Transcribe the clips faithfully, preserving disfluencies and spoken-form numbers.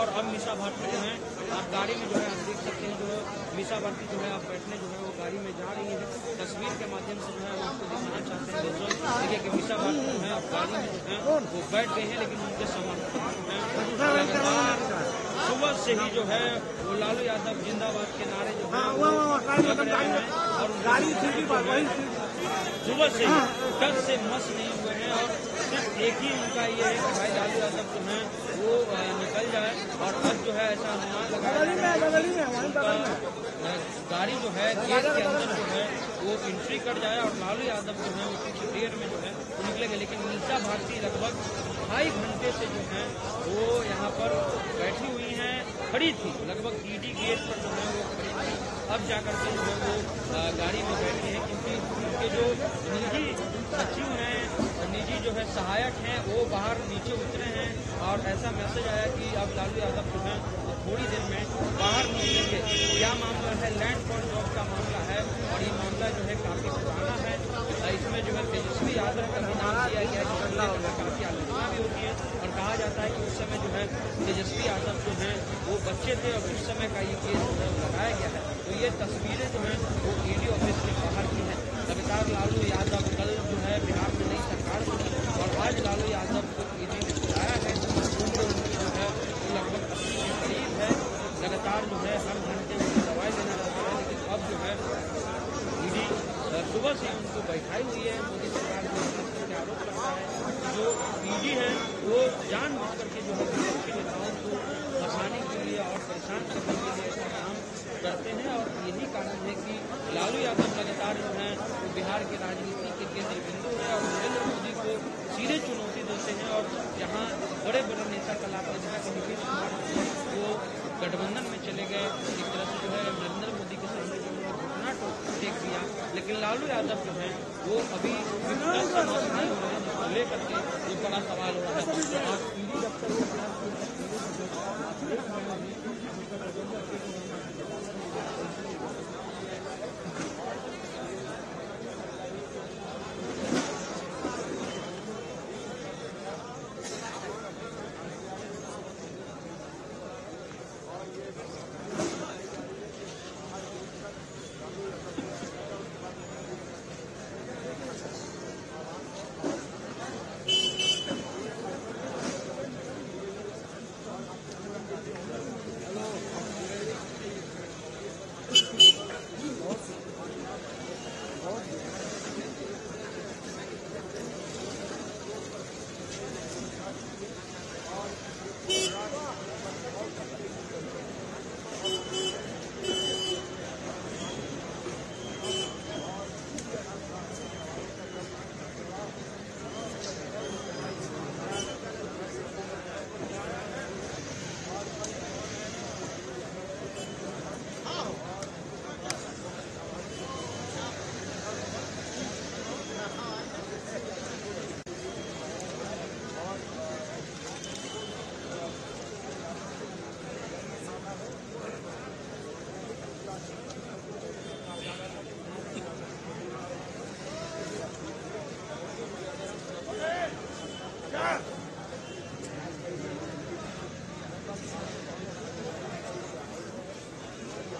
अब मीसा भारती जो है आप गाड़ी में जो है आप देख सकते हैं, जो मीसा भारती जो है आप बैठने जो है वो गाड़ी में जा रही है। तस्वीर के माध्यम से जो है हम आपको दिखाना चाहते हैं दोस्तों, देखिए कि मीसा भारती जो है आप गाड़ी में जो है वो बैठ गए हैं, लेकिन उनके समर्थक जो है लगातार सुबह से ही जो है वो लालू यादव जिंदाबाद के नारे जो है लग रहे हैं और गाड़ी सुबह से ही कल से मस नहीं हुए हैं और सिर्फ एक ही उनका ये है कि भाई लालू यादव जो है वो निकल जाए। और अब जो है ऐसा अनुमान लगाया गाड़ी जो है गेट के अंदर जो है वो एंट्री कर जाए और लालू यादव जो है उसकी देर में जो है वो निकलेंगे। लेकिन मीसा भारती लगभग ढाई घंटे से जो है वो यहाँ पर बैठी हुई हैं, खड़ी थी, लगभग ईडी गेट पर जो है वो खड़ी थी। अब जाकर के जो है वो गाड़ी में बैठी है, क्योंकि उनके जो निजी सचिव हैं, निजी जो है सहायक हैं, वो बाहर नीचे उतरे हैं और ऐसा मैसेज आया कि अब लालू यादव जो है वो थोड़ी देर में बाहर निकलेंगे। क्या मामला है? लैंड फॉर जॉब का मामला है और ये मामला जो है काफी पुराना है। इसमें जो है तेजस्वी यादव का भी नाम दिया गया है, जिसमें जो है काफी आलोचना भी होती है और कहा जाता है कि उस समय जो है तेजस्वी यादव जो है वो बच्चे थे और उस समय का ये केस जो है लगाया गया है। तो ये तस्वीरें जो है वो ईडी ऑफिस के बाहर की है। लगातार लालू यादव कल जो है बिहार में नई सरकार बनी और आज लालू यादव को ईडी ने बुलाया है। उम्र उनकी जो है वो लगभग अस्सी के करीब है। लगातार जो है हर घंटे उनको दवाई देना रहता है, लेकिन अब जो है ईडी सुबह से उनको बैठाई हुई है। मोदी सरकार को इस तरह के आरोप लगता है कि जो ईडी है वो जानबूझ करके जो है विपक्षी नेताओं को फंसाने के लिए और परेशान करने के लिए ऐसा काम करते हैं। और यही कारण है कि लालू यादव लगातार जो है वो बिहार के राजनीति के केंद्र बिंदु है और नरेंद्र मोदी को सीधे चुनौती देते हैं। और यहाँ बड़े बड़े नेता कल आपने देखा कि नीतीश कुमार वो गठबंधन में चले गए, एक तरह से जो है नरेंद्र मोदी के सामने जो है घुटना टेक दिया। लेकिन लालू यादव जो है वो अभी विपदा से मस नहीं हो रहे हैं, जिसको लेकर के ये बड़ा सवाल हो रहा है। तो आप ईडी दफ्तर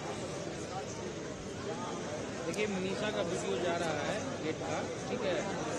देखिए मीसा का वीडियो जा रहा है गेट का, ठीक है।